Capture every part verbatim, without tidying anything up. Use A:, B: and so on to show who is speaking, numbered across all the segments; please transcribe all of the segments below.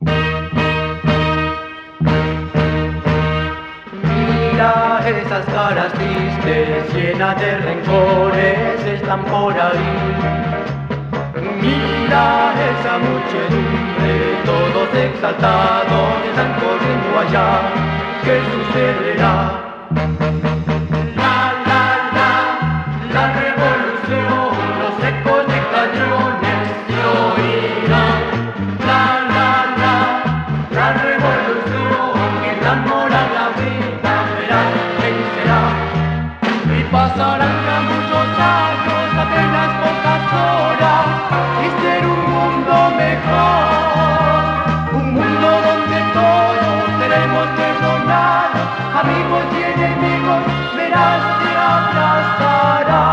A: Mira esas caras tristes, llenas de rencores, están por ahí. Mira esa muchedumbre, todos exaltados, están corriendo allá. ¿Qué sucederá? La, la, la, la revolución, los ecos de cañones se oirán. La, la, la, la revolución, el amor a la vida verás, vencerá. Y pasarán ya muchos años, apenas pocas horas, y ser un mundo mejor, un mundo donde todos seremos perdonados, amigos y enemigos, verás, te abrazará.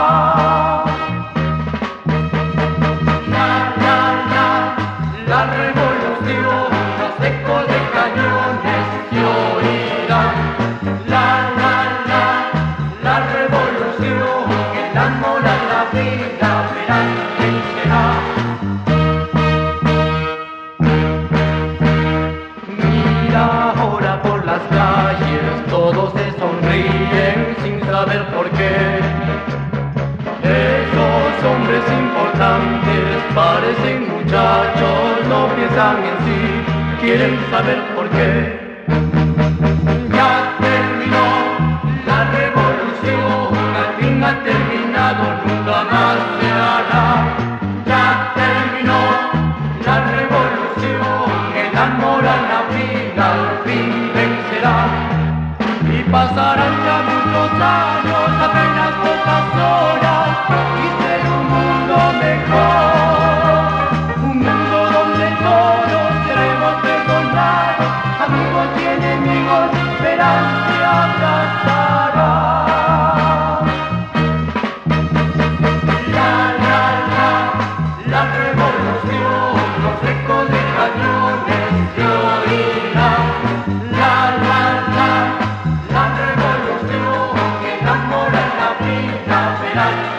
A: La, la, la, la revolución, los ecos de cañones se oirán. La, la, la, la revolución, el amor a la vida, verás, vencerá. Mira ahora por las calles, todos se sonríen sin saber por qué. Esos hombres importantes parecen muchachos, no piensan en sí, quieren saber por qué. Ya terminó la revolución, al fin ha terminado, nunca más se hará. Ya terminó la revolución, el amor a la vida al fin vencerá. Y pasarán ya muchos años, apenas pocas horas, y ser un mundo mejor, un mundo donde todos seremos perdonados, amigos y enemigos, verás, te abrazará. La, la, la, la revolución, los ecos de cañones se oirán. La, la, la, la revolución, el amor a la vida verás.